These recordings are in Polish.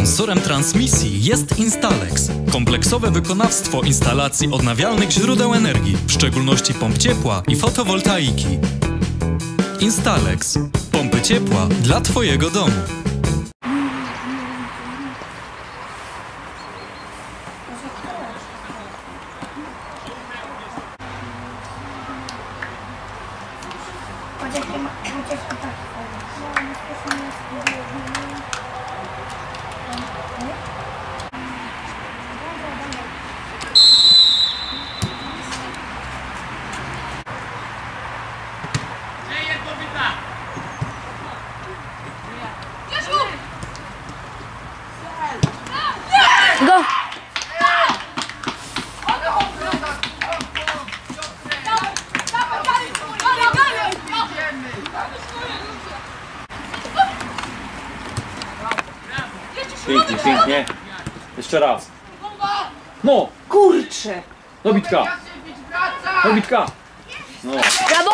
Sponsorem transmisji jest Instalex, kompleksowe wykonawstwo instalacji odnawialnych źródeł energii, w szczególności pomp ciepła i fotowoltaiki. Instalex. Pompy ciepła dla Twojego domu. Go! Pięknie, pięknie. Jeszcze raz. No! Kurczę! Dobitka! Dobitka! No. Brawo!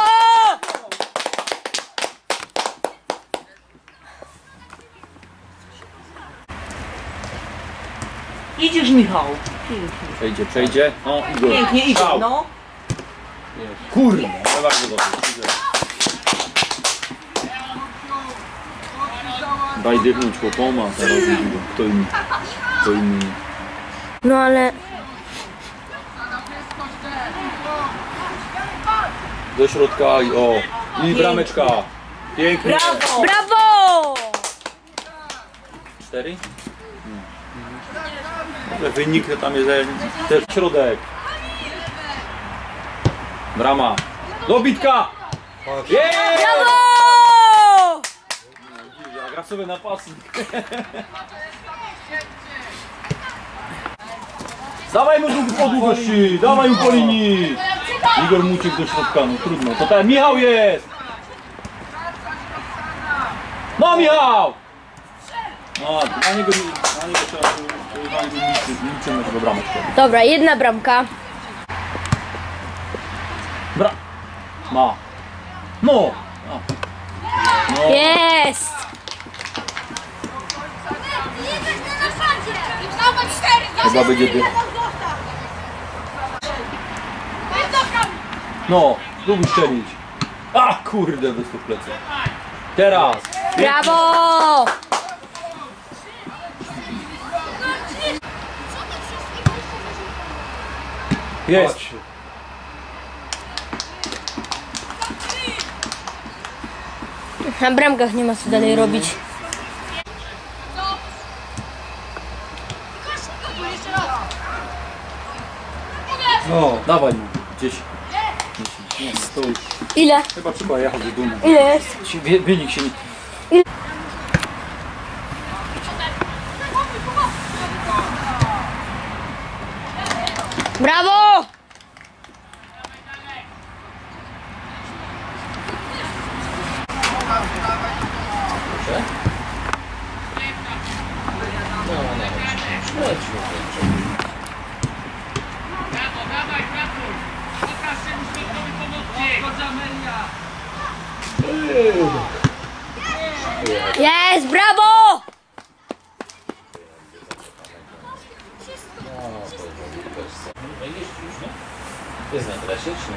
Idziesz, Michał. Przejdzie, przejdzie. No, Igor. Pięknie, Igor, Szał. no. Kurde, ale bardzo dobrze. Daj dychnąć chłopoma, teraz Igor. Kto inny. No ale... Do środka i o. I brameczka. Pięknie. Brawo! Brawo! 4? Ale wynik to tam jest też środek. Brama. Dobitka! Yeah! Brawo! Gra sobie napastnik. Dawaj mu po długości, dawaj mu po linii. Igor mu uciekł do środka, no trudno. To ten Michał jest! No Michał! No, na niego trzeba liczymy tego brameczkę. Dobra, jedna bramka. Ma. No! No. Jest! Chyba będzie dych. No, spróbuj strzelić. A kurde, wystąp plecy. Teraz. Brawo! Jest. Na bramkach nie ma co dalej robić. No, dawaj mu. Gdzieś. Nie, stój. Ile? Chyba trzeba jechać do domu. Ile jest? Wynik się nie... Brawo! Jest! Brawo! Jest na trasie, czy nie?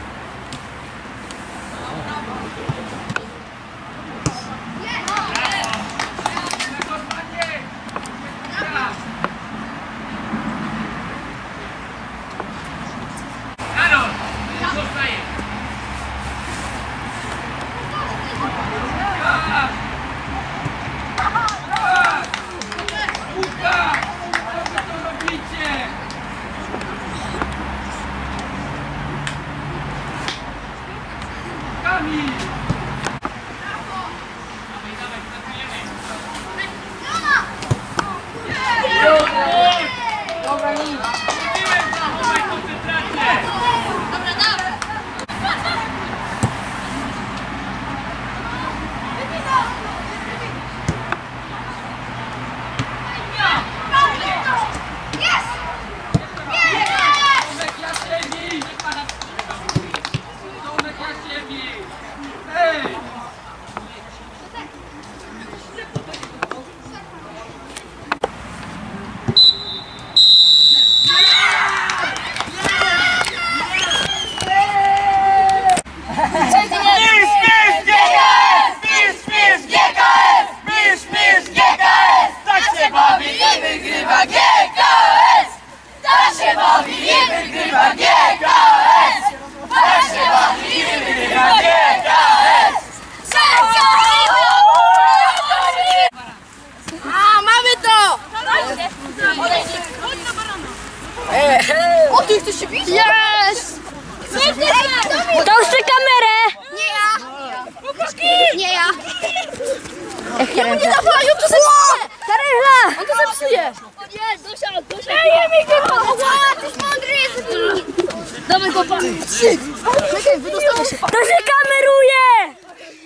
ręce. Nie dawaj, on to zepsuje! Ta ręchla! On to zepsuje! Nie, Dosia! Ej, mi go! Ty jest mądry! Dawaj go, pan! Czekaj, wydostanie się. To się kameruje!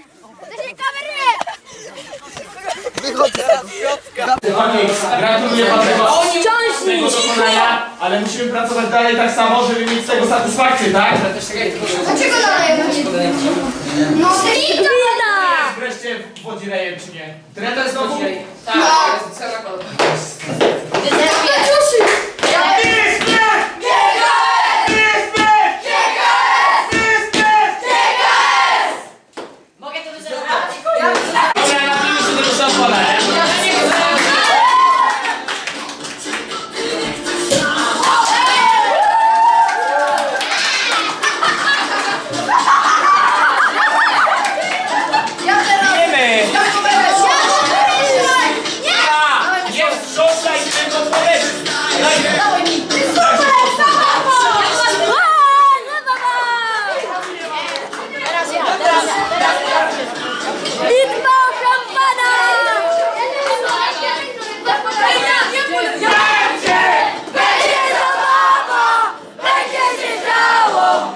Gratuluję Wam tego pokonania, ale musimy pracować dalej tak samo, żeby mieć z tego satysfakcję, tak? Dlaczego dalej? No, Trita! Wreszcie w wodzie lejem, czy nie? Treta znowu? Tak, jest cała kolor. Mogę to wyzerwać? Dobra, napijmy się tego szampana, nie? Bitwa szampana! Będzie zabawa! Będzie się działo!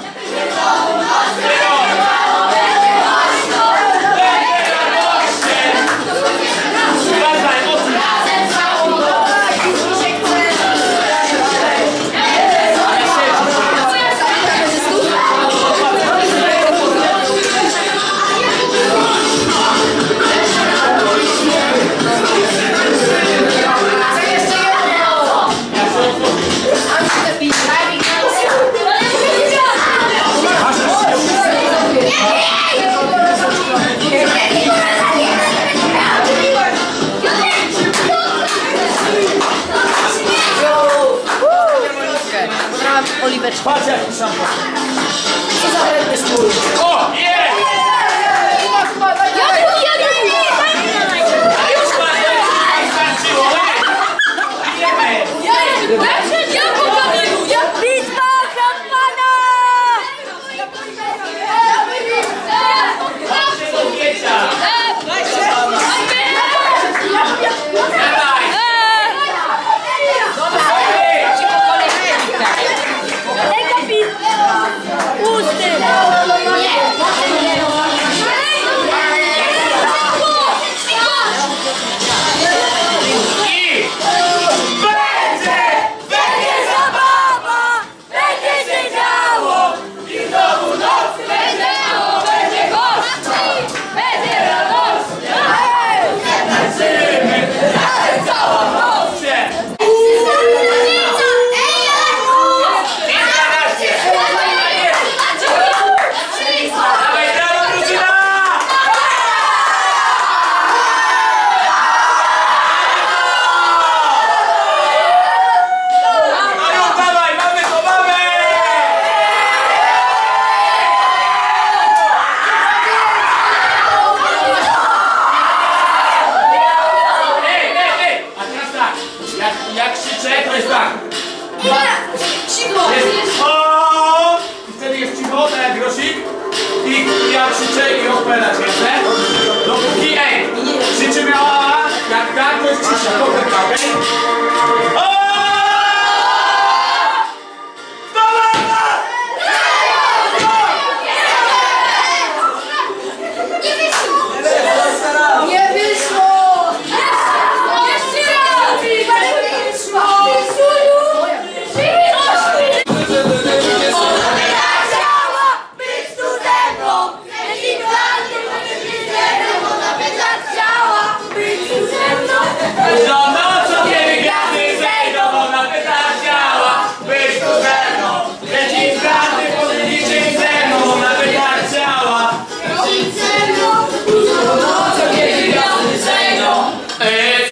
Patrz jaki szampan! O! Jest! Bitwa szampana! Ej, kapit! Pusty! Będzie zabawa! Będzie się działo! I znowu noc! Będzie gości! Będzie radość! Cała noc! Dawaj, brawo, drużyna! Mają, dawaj, mamy to, mamy! Ej! A teraz tak, jak krzyczę, to jest tak. Jest o! I wtedy jest cicho, tak jak grosik. I ja krzyczę i odpędzać, jasne? Dopóki, krzyczymy o, jak tak, to jest cisza.